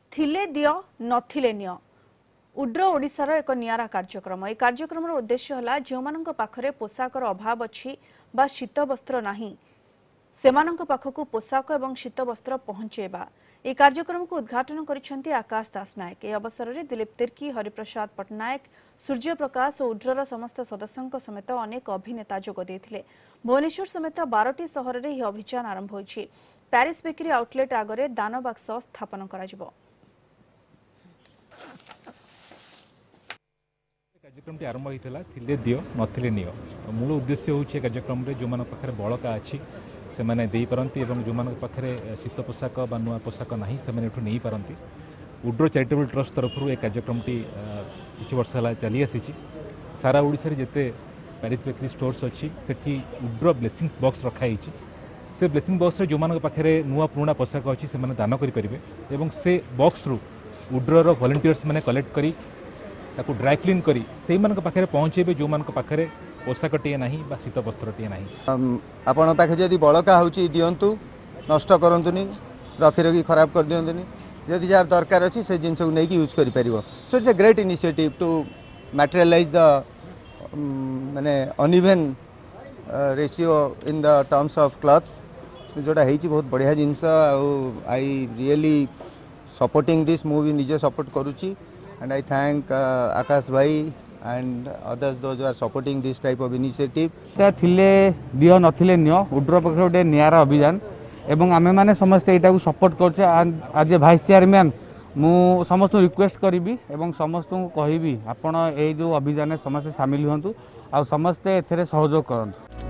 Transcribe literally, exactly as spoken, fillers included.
थिले दियो नथिले नियो उड्र ओडिशार एक नियारा कार्यक्रम। यह कार्यक्रम उद्देश्य है जो मान पाखरे पोशाकर अभाव अच्छी बा शीत वस्त्र नहीं सेमानंक पाखकु पोशाक एवं शीत वस्त्र पहुंचेबा। यह कार्यक्रम को उद्घाटन करिसेंती आकाश दास नायक। यह अवसर में दिलीप तिर्की, हरिप्रसाद पटनायक, सूर्य प्रकाश और उड्रर समस्त सदस्यों समेत अनेक अभिनेता जोग देथिले। भुवनेश्वर समेत बारटी सहर में यह अभियान आरंभ होइछि। प्यारिस बेकरी आउटलेट आगरे दान बाक्स स्थापन करा जिवो। कार्यक्रम आरंभ होता थिले दियो नथिले नियो। मूल उद्देश्य हूँ कार्यक्रम जो मान पाखे बड़का अच्छी से मैंने दे पारती और जो मान पाखे शीत पोशाक बा नुआ पोशाक ना से नहीं पारती। उड्र चैरिटेबल ट्रस्ट तरफ ए कार्यक्रम किसी वर्ष है चली आसी। सारा ओडिशा जिते प्यारिस बेकरी स्टोर्स अच्छी से उड्र ब्लेसिंग्स बॉक्स रखाई। से ब्लेसिंग बॉक्स जो मान पाखे नुआ पुराणा पोशाक अच्छी से दान करें। से बॉक्स रु उड्रर वॉलंटियर्स मैंने कलेक्ट करी ताकू ड्राई क्लीन करी से पाखे पहुँचे जो मान पाखे पोशाक टे ना बा शीत वस्त्र टे ना। आपण पाखे जदि बड़का हो दिंतु नष्ट करतुनि रखी रखी खराब कर दिंतुनि जदि जार दरकार अच्छी से जिन को लेकिन यूज कर पार। So it's a great initiative to materialise the माने uneven ratio in the terms of clothes जोटा है बहुत बढ़िया जिनस। I really supporting this movie निजे सपोर्ट करुच्ची and I thank uh, Akash bhai and others those who are supporting this type of initiative. थिले दियो नथिले नियो उड्र पक्ष गोटे नियारा अभियान एवं आमे माने समस्ते एटा को सपोर्ट करछे। आज भाइस चेयरमैन मु समस्त रिक्वेस्ट करी एवं समस्त को कहबी आपण ए जो अभियान समस्त शामिल हुंतु आ समस्ते एथरे सहयोग करंतु।